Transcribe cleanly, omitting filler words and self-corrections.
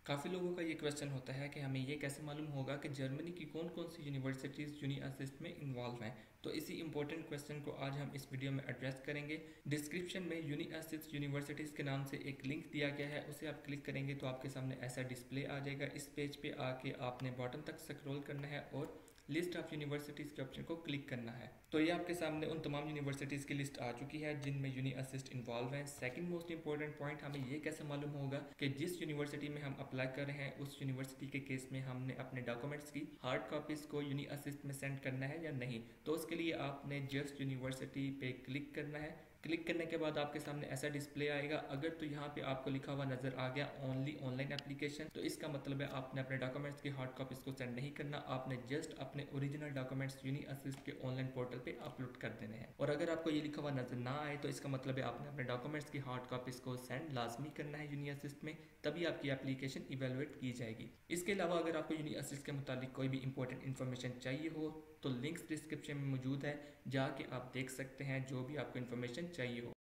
काफ़ी लोगों का ये क्वेश्चन होता है कि हमें ये कैसे मालूम होगा कि जर्मनी की कौन कौन सी यूनिवर्सिटीज़ यूनी असिस्ट में इन्वॉल्व हैं। तो इसी इंपॉर्टेंट क्वेश्चन को आज हम इस वीडियो में एड्रेस करेंगे। डिस्क्रिप्शन में यूनी असिस्ट यूनिवर्सिटीज़ के नाम से एक लिंक दिया गया है, उसे आप क्लिक करेंगे तो आपके सामने ऐसा डिस्प्ले आ जाएगा। इस पेज पे आके आपने बॉटम तक स्क्रॉल करना है और लिस्ट ऑफ यूनिवर्सिटीज़ के ऑप्शन को क्लिक करना है। तो ये आपके सामने उन तमाम यूनिवर्सिटीज़ की लिस्ट आ चुकी है जिनमें यूनी असिस्ट इन्वॉल्व है। सेकंड मोस्ट इंपॉर्टेंट पॉइंट, हमें ये कैसे मालूम होगा कि जिस यूनिवर्सिटी में हम अप्लाई कर रहे हैं उस यूनिवर्सिटी के केस में हमने अपने डॉक्यूमेंट्स की हार्ड कॉपीज़ को यूनी असिस्ट में सेंड करना है या नहीं। तो उसके लिए आपने जस्ट यूनिवर्सिटी पे क्लिक करना है। क्लिक करने के बाद आपके सामने ऐसा डिस्प्ले आएगा। अगर तो यहाँ पे आपको लिखा हुआ नजर आ गया ओनली ऑनलाइन एप्लीकेशन, तो इसका मतलब है आपने अपने डॉक्यूमेंट्स की हार्ड कॉपीज को सेंड नहीं करना, आपने जस्ट अपने ओरिजिनल डॉक्यूमेंट्स यूनी असिस्ट के ऑनलाइन पोर्टल पे अपलोड कर देने हैं। और अगर आपको ये लिखा हुआ नजर ना आए तो इसका मतलब है आपने अपने डॉक्यूमेंट्स की हार्ड कॉपीज को सेंड लाजमी करना है यूनी असिस्ट में, तभी आपकी एप्लीकेशन इवेलुएट की जाएगी। इसके अलावा अगर आपको यूनी असिस्ट के मुतालिक कोई भी इंपॉर्टेंट इन्फॉर्मेशन चाहिए हो तो लिंक्स डिस्क्रिप्शन में मौजूद है, जाके आप देख सकते हैं जो भी आपको इन्फॉर्मेशन चाहिए हो।